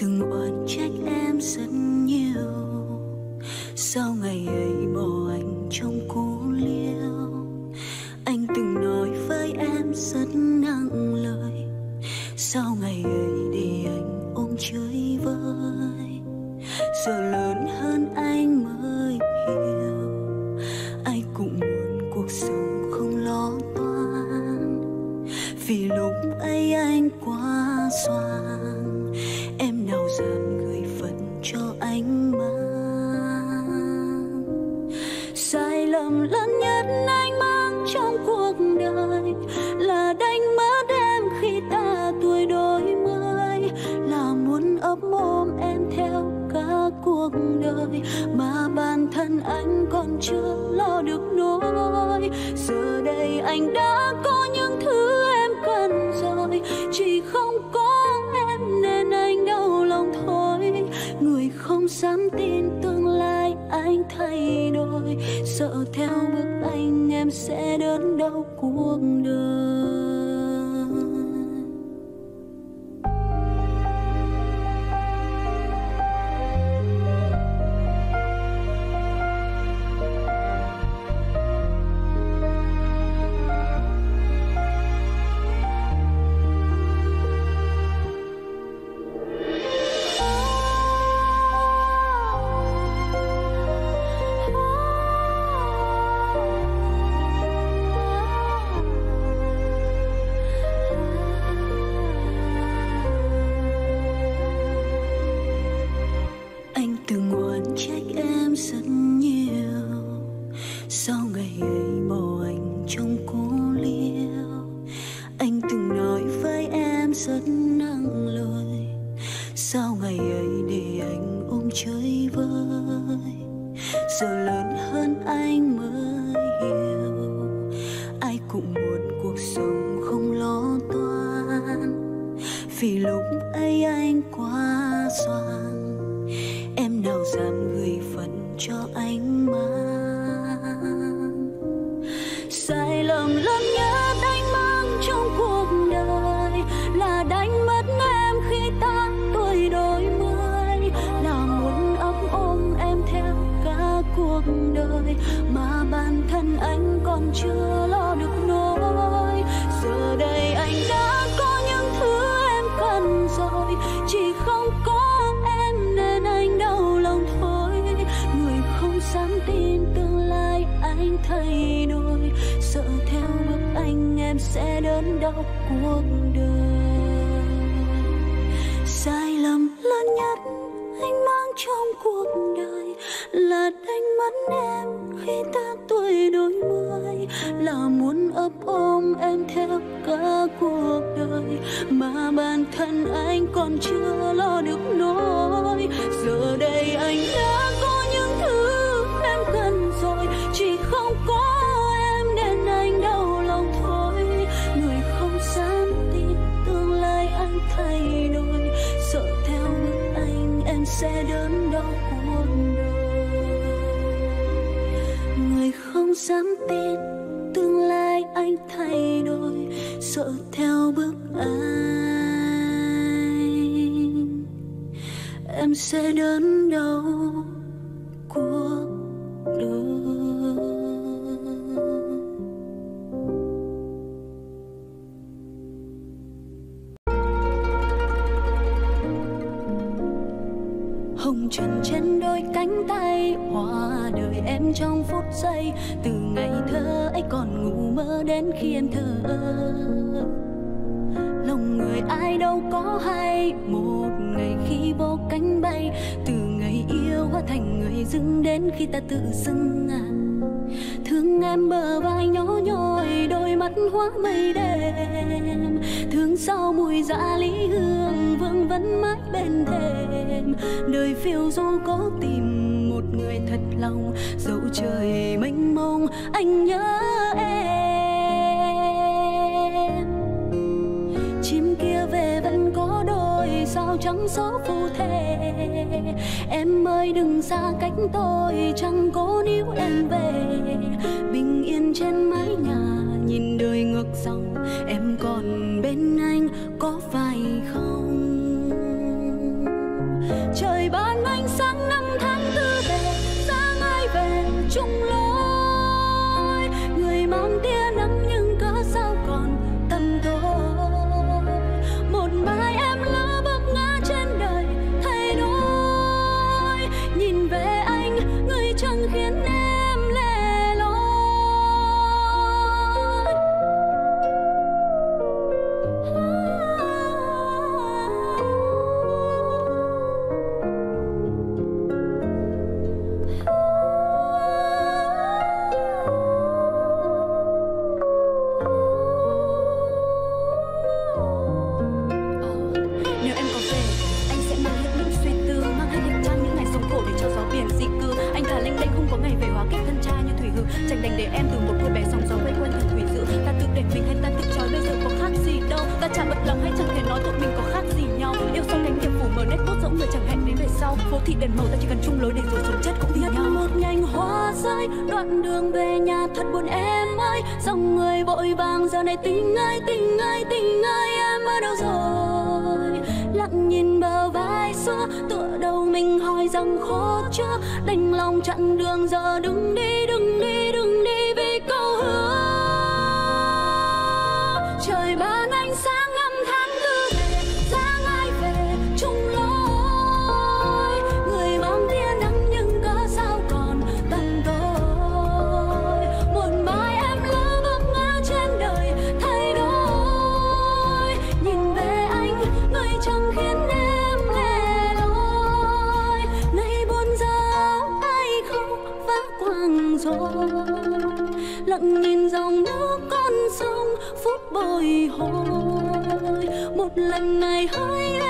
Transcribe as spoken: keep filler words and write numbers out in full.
từng oán trách em rất nhiều, sau ngày ấy bỏ anh trong cô liêu. Anh từng nói với em rất nặng lời, sau ngày ấy để anh ôm chơi vơi. Giờ lớn hơn anh mới hiểu, ai cũng muốn cuộc sống không lo toan. Vì lúc ấy anh quá xoàng, em nào dám gửi phận cho anh mang. Sai lầm lớn nhất anh mang trong cuộc đời là đánh mất em khi ta tuổi đôi mươi, là muốn ấp ôm em theo cả cuộc đời mà bản thân anh còn chưa lo được nỗi. Giờ đây anh đã có những thứ em cần rồi, chỉ không có em nên anh đau lòng thôi. Người không dám tin tương lai anh thay đổi, sợ theo bước anh em sẽ đớn đau cuộc đời. Khi ta tự dưng à, thương em bờ vai nhỏ nhoi, đôi mắt hóa mây đêm, thương sau mùi dạ lý hương vương vấn mãi bên thềm. Đời phiêu du có tìm một người thật lòng, dẫu trời mênh mông anh nhớ em. Chim kia về vẫn có đôi sao trắng gió phù thề, em ơi đừng xa cách tôi, chẳng cố níu em về. Bình yên trên mái nhà nhìn đời ngược dòng, em còn bên anh có phải không? để em từ một cô bé sóng gió quay quanh thật thủy dữ. Ta tự để mình hay ta tự trói bây giờ có khác gì đâu. Ta chả bật lòng hay chẳng thể nói tụi mình có khác gì nhau. Yêu sau cánh điểm phủ mờ nét cốt giống người chẳng hẹn đến về sau. Phố thị đèn màu ta chỉ cần chung lối để rồi sống chết cũng vì nhau. Một nhành hoa rơi đoạn đường về nhà thật buồn em ơi. Dòng người vội vàng giờ này tình ơi tình ơi tình ơi em ở đâu rồi. Lặng nhìn bờ vai xưa tựa đầu mình hỏi rằng khó chưa. Đành lòng chặn đường giờ đừng đi đừng đi đừng đi vì câu hứa. Trời ban ánh sáng năm tháng tư về sáng ai về chung lối. Người mang tia nắng nhưng cớ sao còn tận tôi. Một mai em lỡ vấp ngã trên đời thay đổi. Nhìn về anh người chẳng khiến em lẻ loi. Ngày buồn giờ ai không vác quàng rồi. Lặng nhìn dòng nước con sông phút bồi hồi. Một lần này hỡi